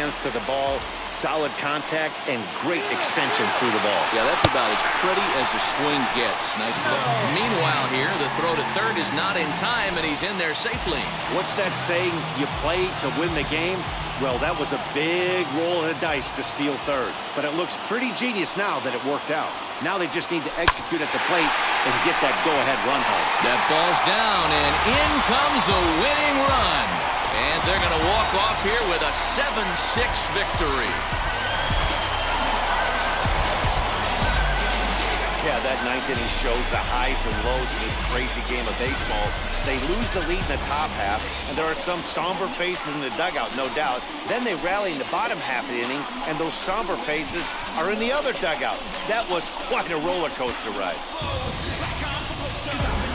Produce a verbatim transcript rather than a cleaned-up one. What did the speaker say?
sense to the ball, solid contact, and great extension through the ball. Yeah, that's about as pretty as a swing gets. Nice look. Meanwhile here, the throw to third is not in time, and he's in there safely. What's that saying? You play to win the game? Well, that was a big roll of the dice to steal third. But it looks pretty genius now that it worked out. Now they just need to execute at the plate and get that go-ahead run home. That ball's down, and in comes the winning run. And they're going to walk off here with a seven six victory. Yeah, that ninth inning shows the highs and lows in this crazy game of baseball. They lose the lead in the top half, and there are some somber faces in the dugout, no doubt. Then they rally in the bottom half of the inning, and those somber faces are in the other dugout. That was quite a roller coaster ride.